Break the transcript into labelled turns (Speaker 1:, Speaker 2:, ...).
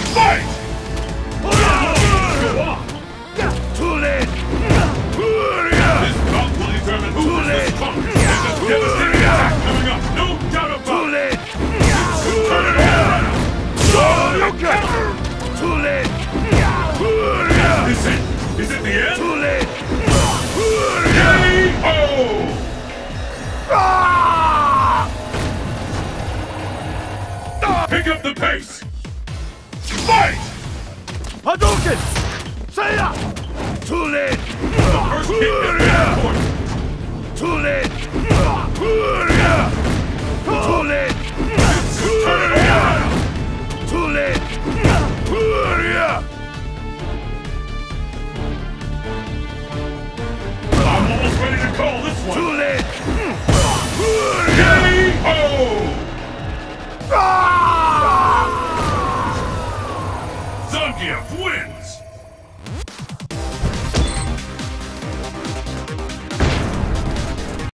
Speaker 1: Fight!
Speaker 2: Too late!
Speaker 1: This bout will determine who is the strongest. There's a devastating attack coming up, no doubt about it.
Speaker 2: Too late!
Speaker 1: Turn it all around.
Speaker 2: Too late!
Speaker 1: Is it? Is it the end?
Speaker 2: Too late!
Speaker 1: K.O. Pick up the pace! Fight!
Speaker 2: Hadouken! Seiya! Too late!
Speaker 1: The first kick is very important.
Speaker 2: Too late! Too late!
Speaker 1: Turn it all around.
Speaker 2: Too late!
Speaker 1: I'm almost ready to call this one.
Speaker 2: Too late!
Speaker 1: K.O. Zangief wins!